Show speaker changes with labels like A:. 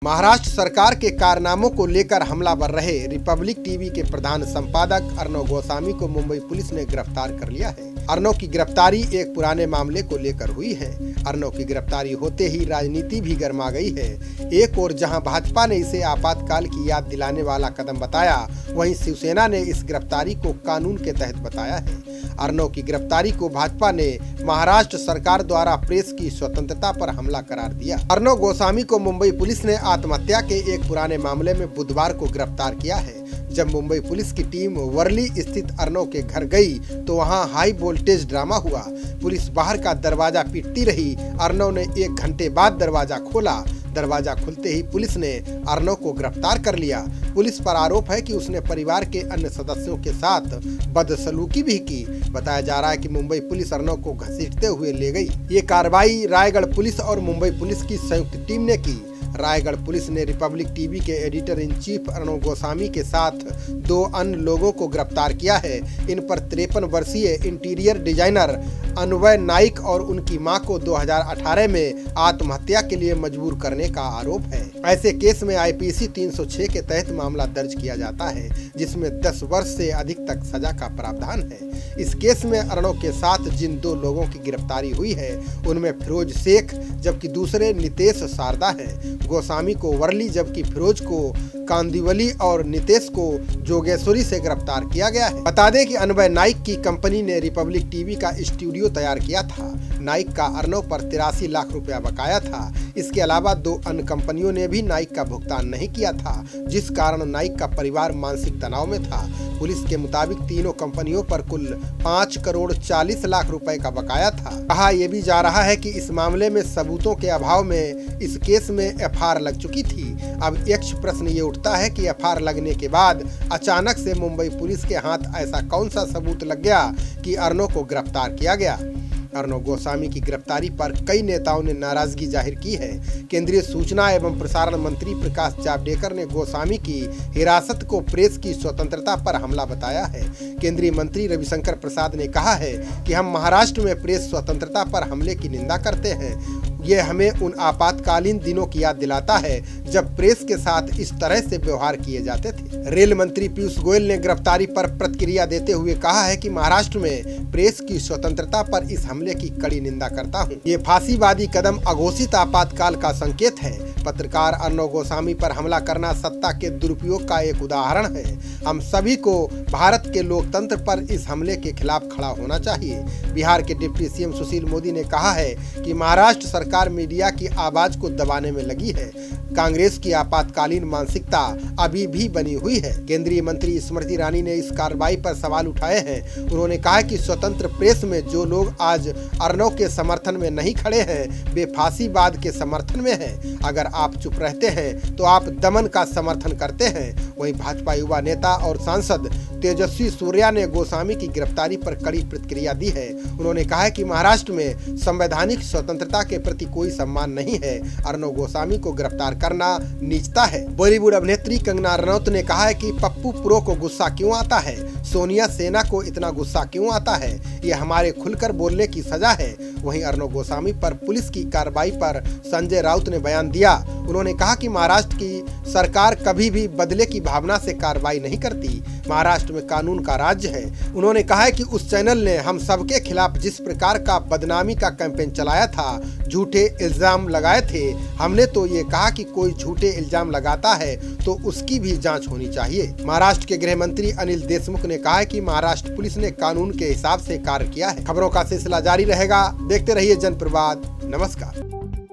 A: महाराष्ट्र सरकार के कारनामों को लेकर हमलावर रहे रिपब्लिक टीवी के प्रधान संपादक अर्णव गोस्वामी को मुंबई पुलिस ने गिरफ्तार कर लिया है। अर्णव की गिरफ्तारी एक पुराने मामले को लेकर हुई है। अर्णव की गिरफ्तारी होते ही राजनीति भी गर्मा गई है। एक ओर जहां भाजपा ने इसे आपातकाल की याद दिलाने वाला कदम बताया, वहीं शिवसेना ने इस गिरफ्तारी को कानून के तहत बताया है। अर्णव की गिरफ्तारी को भाजपा ने महाराष्ट्र सरकार द्वारा प्रेस की स्वतंत्रता पर हमला करार दिया। अर्णव गोस्वामी को मुंबई पुलिस ने आत्महत्या के एक पुराने मामले में बुधवार को गिरफ्तार किया है। जब मुंबई पुलिस की टीम वर्ली स्थित अर्णव के घर गई तो वहां हाई वोल्टेज ड्रामा हुआ। पुलिस बाहर का दरवाजा पीटती रही। अर्णव ने 1 घंटे बाद दरवाजा खोला। दरवाजा खुलते ही पुलिस ने अर्णव को गिरफ्तार कर लिया। पुलिस पर आरोप है कि उसने परिवार के अन्य सदस्यों के साथ बदसलूकी भी की। बताया जा रहा है कि मुंबई पुलिस अर्णव को घसीटते हुए ले गई। ये कार्रवाई रायगढ़ पुलिस और मुंबई पुलिस की संयुक्त टीम ने की। रायगढ़ पुलिस ने रिपब्लिक टीवी के editor in chief Arnab Goswami के साथ 2 अन्य लोगों को गिरफ्तार किया है। इन पर 53 वर्षीय इंटीरियर डिजाइनर अन्वय नाइक और उनकी मां को 2018 में आत्महत्या के लिए मजबूर करने का आरोप है। ऐसे केस में आईपीसी 306 के तहत मामला दर्ज किया जाता है, जिसमें 10 वर्ष से अधिक तक सजा का प्रावधान है। इस केस में अर्णव के साथ जिन 2 लोगों की गिरफ्तारी हुई है, उनमें फिरोज शेख जबकि दूसरे नितेश शारदा है। गोस्वामी को वर्ली जबकि फिरोज को कांदिवली और नितेश को जोगेश्वरी से गिरफ्तार किया गया है। बता दें कि अन्वय नाइक की कंपनी ने रिपब्लिक टीवी का स्टूडियो तैयार किया था। नाइक का अर्णव पर 83 लाख रुपया बकाया था। इसके अलावा 2 अन्य कंपनियों ने भी नाइक का भुगतान नहीं किया था, जिस कारण नाइक का परिवार मानसिक तनाव में था। पुलिस के मुताबिक तीनों कंपनियों पर कुल 5 करोड़ 40 लाख रुपए का बकाया था। कहा यह भी जा रहा है कि इस मामले में सबूतों के अभाव में इस केस में एफआईआर लग चुकी थी। अब यक्ष प्रश्न ये उठता है कि एफआईआर लगने के बाद अचानक से मुंबई पुलिस के हाथ ऐसा कौन सा सबूत लग गया कि अर्णव को गिरफ्तार किया गया। अर्णव गोस्वामी की गिरफ्तारी पर कई नेताओं ने नाराजगी जाहिर की है। केंद्रीय सूचना एवं प्रसारण मंत्री प्रकाश जावड़ेकर ने गोस्वामी की हिरासत को प्रेस की स्वतंत्रता पर हमला बताया है। केंद्रीय मंत्री रविशंकर प्रसाद ने कहा है कि हम महाराष्ट्र में प्रेस स्वतंत्रता पर हमले की निंदा करते हैं। ये हमें उन आपातकालीन दिनों की याद दिलाता है जब प्रेस के साथ इस तरह से व्यवहार किए जाते थे। रेल मंत्री पीयूष गोयल ने गिरफ्तारी पर प्रतिक्रिया देते हुए कहा है कि महाराष्ट्र में प्रेस की स्वतंत्रता पर इस हमले की कड़ी निंदा करता हूं। ये फांसीवादी कदम अघोषित आपातकाल का संकेत है। पत्रकार अर्णव गोस्वामी पर हमला करना सत्ता के दुरुपयोग का एक उदाहरण है। हम सभी को भारत के लोकतंत्र पर इस हमले के खिलाफ खड़ा होना चाहिए। बिहार के डिप्टी सीएम सुशील मोदी ने कहा है कि महाराष्ट्र सरकार मीडिया की आवाज को दबाने में लगी है। कांग्रेस की आपातकालीन मानसिकता अभी भी बनी हुई है। केंद्रीय मंत्री स्मृति ईरानी ने इस कार्रवाई पर सवाल उठाए हैं। उन्होंने कहा कि स्वतंत्र प्रेस में जो लोग आज अर्णव के समर्थन में नहीं खड़े हैं, वे फांसीवाद के समर्थन में हैं। अगर आप चुप रहते हैं तो आप दमन का समर्थन करते हैं। वहीं भाजपा युवा नेता और सांसद तेजस्वी सूर्या ने गोस्वामी की गिरफ्तारी पर कड़ी प्रतिक्रिया दी है। उन्होंने कहा है कि महाराष्ट्र में संवैधानिक स्वतंत्रता के प्रति कोई सम्मान नहीं है। अर्णव गोस्वामी को गिरफ्तार करना नीचता है। बॉलीवुड अभिनेत्री कंगना रनौत ने कहा है कि पप्पू प्रो को गुस्सा क्यों आता है, सोनिया सेना को इतना गुस्सा क्यों आता है, ये हमारे खुलकर बोलने की सजा है। वहीं अर्णव गोस्वामी पर पुलिस की कार्रवाई पर संजय राउत ने बयान दिया। उन्होंने कहा कि महाराष्ट्र की सरकार कभी भी बदले की भावना से कार्रवाई नहीं करती। महाराष्ट्र में कानून का राज्य है। उन्होंने कहा है कि उस चैनल ने हम सबके खिलाफ जिस प्रकार का बदनामी का कैंपेन चलाया था, झूठे इल्जाम लगाए थे, हमने तो ये कहा कि कोई झूठे इल्जाम लगाता है तो उसकी भी जांच होनी चाहिए। महाराष्ट्र के गृह मंत्री अनिल देशमुख ने कहा है कि महाराष्ट्र पुलिस ने कानून के हिसाब से कार्य किया है। खबरों का सिलसिला जारी रहेगा। देखते रहिए जनप्रवाद। नमस्कार।